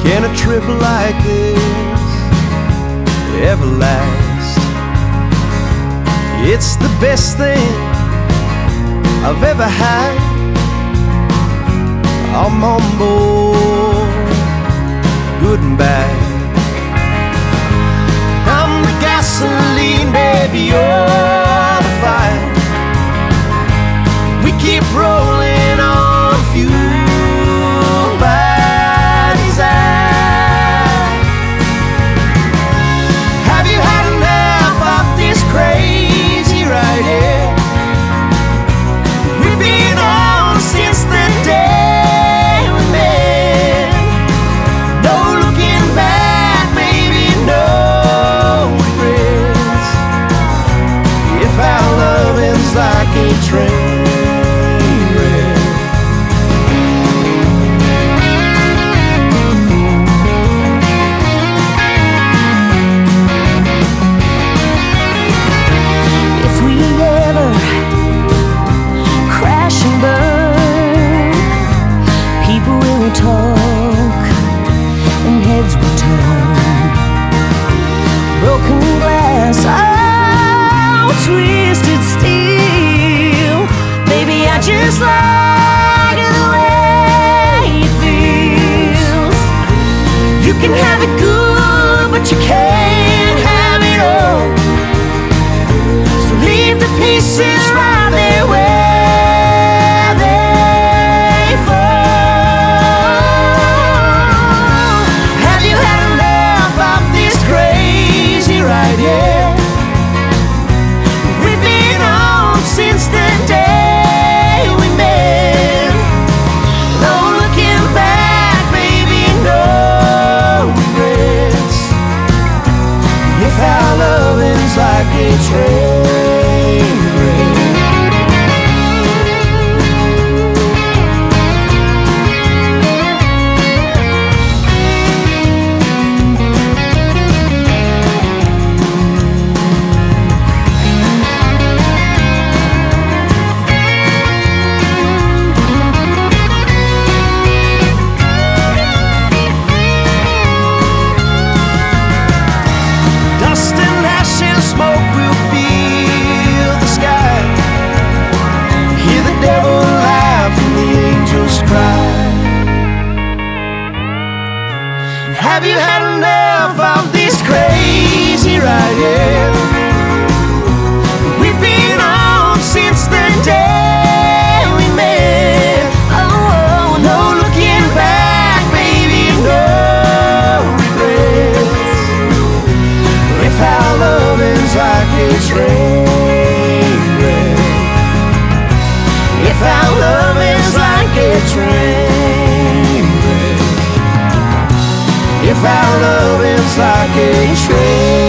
Can a trip like this ever last? It's the best thing I've ever had. I'm on board, good and bad. I'm the gasoline, baby, you're the fire. We keep rolling on fuel by desire. Have you had enough of this crazy ride here? We've been on since the day we met. No looking back, baby, no regrets. If our loving's like a train wreck. If we ever crash and burn, people will talk and heads will turn. Broken glass, oh, twisted steel. Baby, I just like the way it feels. You can have it good, but you can't have it all. So leave the pieces right there where they fall. Have you had enough of this crazy ride yet? We've been on since the day we met. No looking back, baby, no regrets. If our loving's like a train wreck. Dust and ash and smoke will fill the sky. Hear the devil laugh and the angels cry. Have you had enough of this crazy ride yet? We've been on since the day we met. Oh, no looking back, baby, no regrets. If our loving's like a train wreck. If our loving's like a train wreck. If our loving's like a train